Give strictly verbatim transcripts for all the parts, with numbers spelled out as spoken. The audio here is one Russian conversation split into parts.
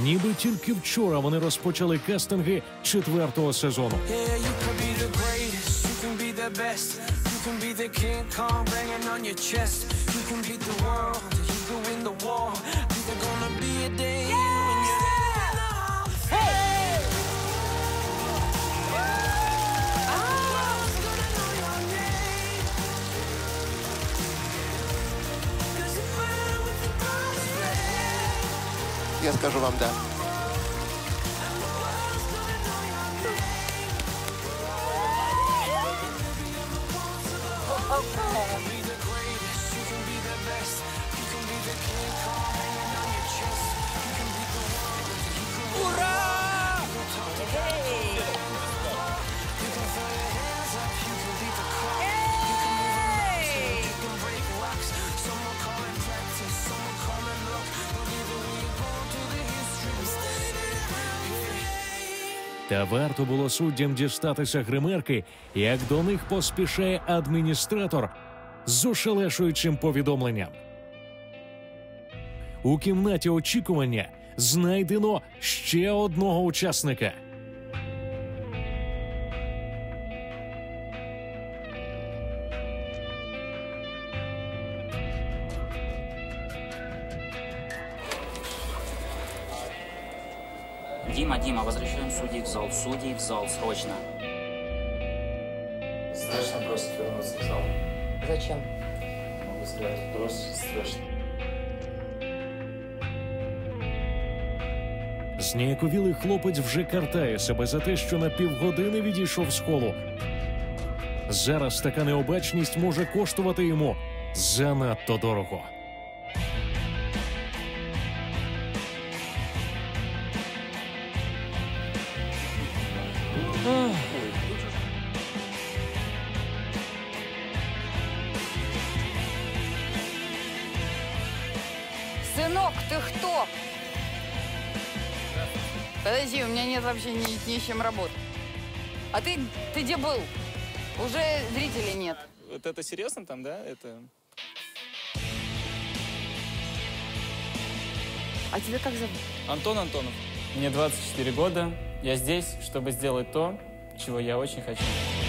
Ніби тільки вчора вони розпочали кастинги четвертого сезону. Я скажу вам «да». Ура! Та варто було суддям дістатися гримерки, як до них поспішає адміністратор з ошелешуючим повідомленням. У кімнаті очікування знайдено ще одного учасника. Дима, Дима, возвращаем судей в зал. Судей в зал, срочно. Страшно просто вернуться в зал. Зачем? Могу сказать, просто страшно. Зніяковілий хлопець вже картає себе за те, що на півгодини відійшов з холу. Зараз така необачність може коштувати йому занадто дорого. Сынок, ты кто? Подожди, у меня нет вообще ни, ни с чем работать. А ты, ты где был? Уже зрителей нет. Вот это серьезно там, да? Это... А тебя как зовут? Антон Антонов. Мне двадцать четыре года. Я здесь, чтобы сделать то, чего я очень хочу.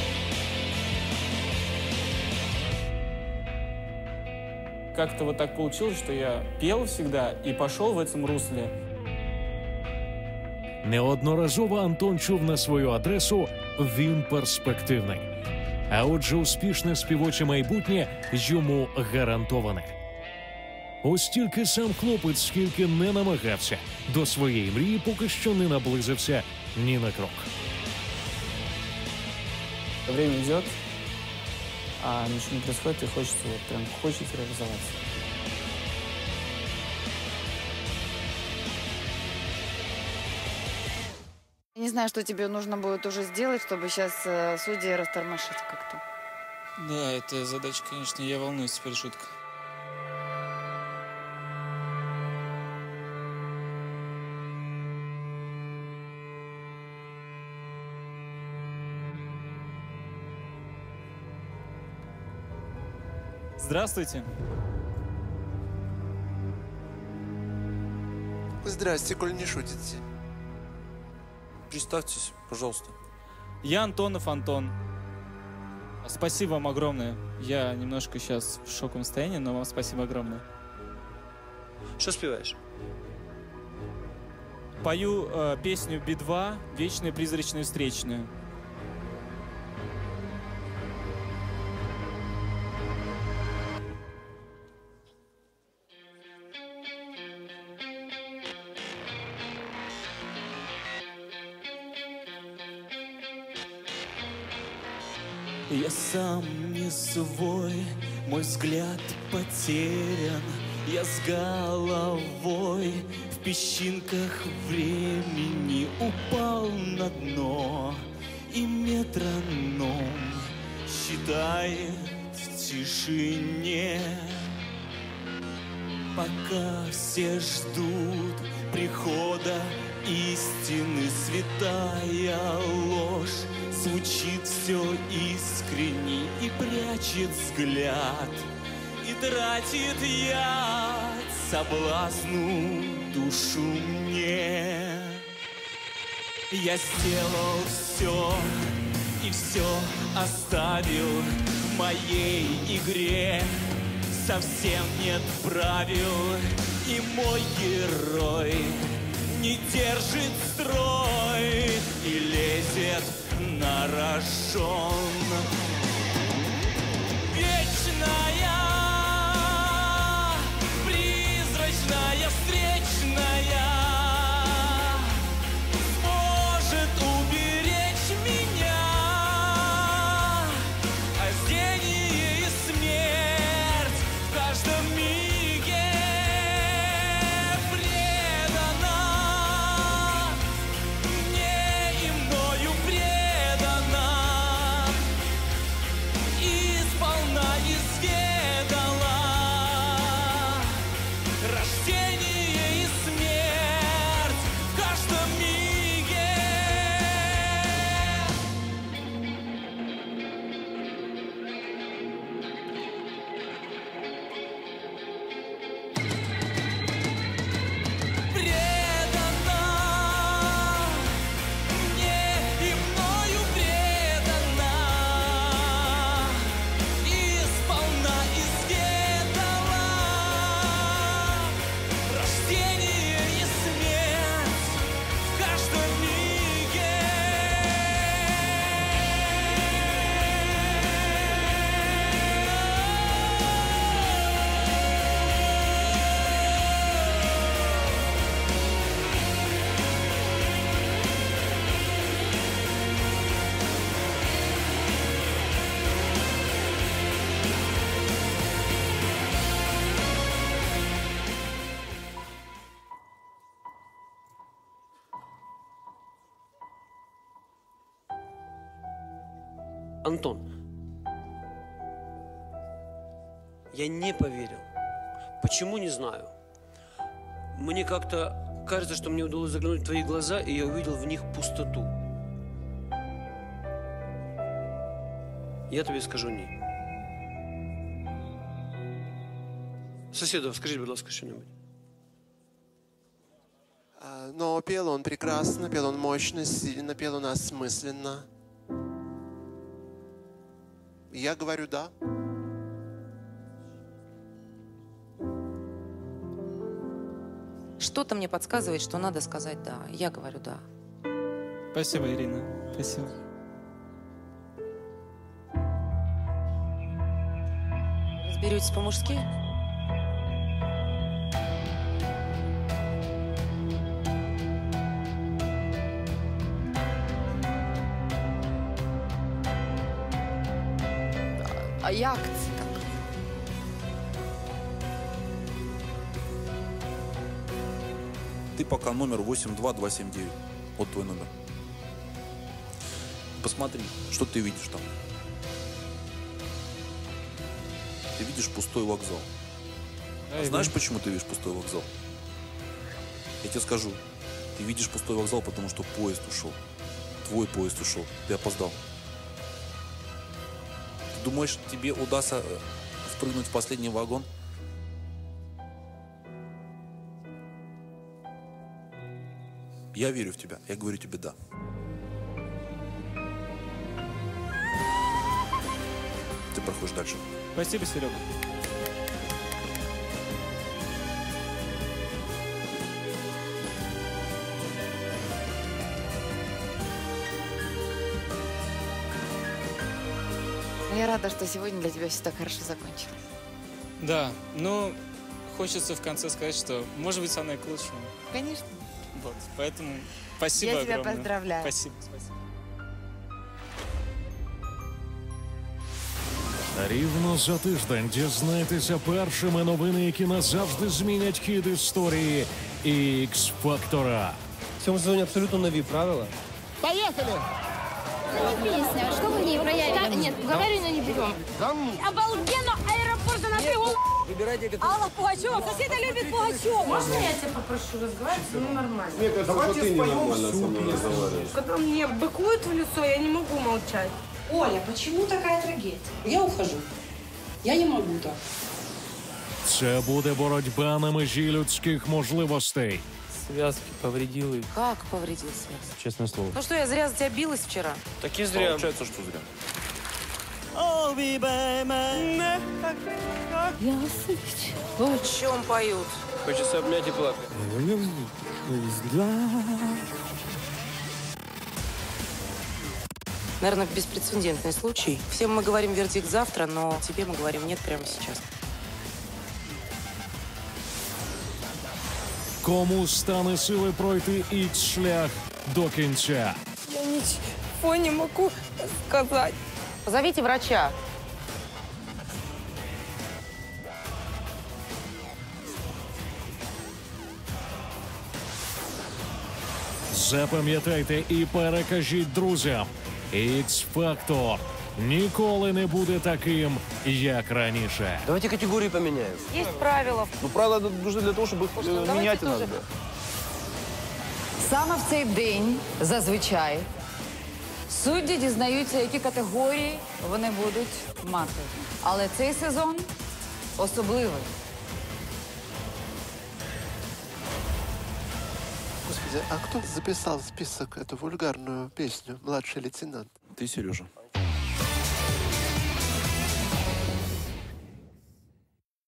Как-то вот так получилось, что я пел всегда и пошел в этом русле. Неодноразово Антон чув на свою адресу «він перспективний». А отже, успішне співоче майбутнє йому гарантоване. Ось тільки сам хлопець, скільки не намагався, до своєї мрії поки що не наблизився ні на крок. Время идет, а ничего не происходит, и хочется, вот прям хочется реализоваться. Не знаю, что тебе нужно будет уже сделать, чтобы сейчас э, судьи растормошить как-то. Да, это задача, конечно, я волнуюсь, теперь шутка. Здравствуйте. Здрасте, коль не шутите. Представьтесь, пожалуйста. Я Антонов Антон. Спасибо вам огромное. Я немножко сейчас в шоковом состоянии, но вам спасибо огромное. Что спеваешь? Пою э, песню Би два «Вечную призрачную встречную». Я сам не свой, мой взгляд потерян. Я с головой в песчинках времени упал на дно, и метроном считает в тишине. Пока все ждут прихода истины, святая ложь звучит все искренне и прячет взгляд, и тратит яд соблазну душу мне. Я сделал все и все оставил. В моей игре совсем нет правил. И мой герой не держит строй и лезет на рожон. Вечная, призрачная, встречная сможет уберечь меня. Рождение и смерть в каждом миге предана мне и мною предана. И сполна изведала рождение и смерть в каждом миге. Предана мне и мною предана. И сполна изведала рождение и смерть в каждом миге. Антон, я не поверил. Почему, не знаю. Мне как-то кажется, что мне удалось заглянуть в твои глаза, и я увидел в них пустоту. Я тобі скажу ні. Сусідов, скажіть, будь ласка, що-небудь. А, Но пел он прекрасно, пел он мощно, сильно, пел он осмысленно. Я говорю «да». Что-то мне подсказывает, что надо сказать «да». Я говорю «да». Спасибо, Ирина. Спасибо. Разберетесь по-мужски? А як це так? Ты пока номер восемь два два семь девять. Вот твой номер. Посмотри, что ты видишь там. Ты видишь пустой вокзал. А знаешь, почему ты видишь пустой вокзал? Я тебе скажу. Ты видишь пустой вокзал, потому что поезд ушел. Твой поезд ушел. Ты опоздал. Ты думаешь, тебе удастся впрыгнуть в последний вагон? Я верю в тебя. Я говорю тебе «да». Ты проходишь дальше. Спасибо, Серега. Я рада, что сегодня для тебя все так хорошо закончилось. Да, ну, хочется в конце сказать, что, может быть, оно и к лучшему. Конечно. Вот, поэтому спасибо Я тебя огромное. поздравляю. Спасибо, спасибо. Рівно за тиждень дізнайтеся першими новини, які назавжди змінять хід історії Ікс-Фактора. В цьому сезоні абсолютно нові правила. Поехали! Песня, что вы в ней проявили? Нет, говорю, но не берем. Обалденно! Аэропорт на пригол! Вибирайте, яке Алла Пугачева! Соседа любит Пугачева! Можно я тебя попрошу разговаривать? Ну, нормально. Мне кажется, что ты ненормально со мной разговариваешь. Когда мне быкуют в лицо, я не могу молчать. Оля, почему такая трагедия? Я ухожу. Я не могу так. Це буде боротьба на межі людських можливостей. связки, повредил их. Как повредил связь? Честное слово. Ну что, я зря за тебя билась вчера? Так и зря. Получается, что зря. О чем поют? Хочется обнять и плакать. Наверное, беспрецедентный случай. Всем мы говорим вердикт завтра, но тебе мы говорим нет прямо сейчас. Кому стане сили пройти ікс-шлях до кінця? Я ничего не могу сказать. Позовите врача. Запам'ятайте і перекажіть друзям. Ікс-фактор ніколи не буде таким, як раніше. Давайте категории поменяем. Есть правила. Ну, правила нужны для того, чтобы их Давайте менять тоже. иногда. Саме в цей день, зазвичай, судді дізнаються, які категорії вони будуть мати. Але цей сезон особливий. Господи, а кто записал в список эту вульгарную песню «Младший лейтенант»? Ты, Сережа.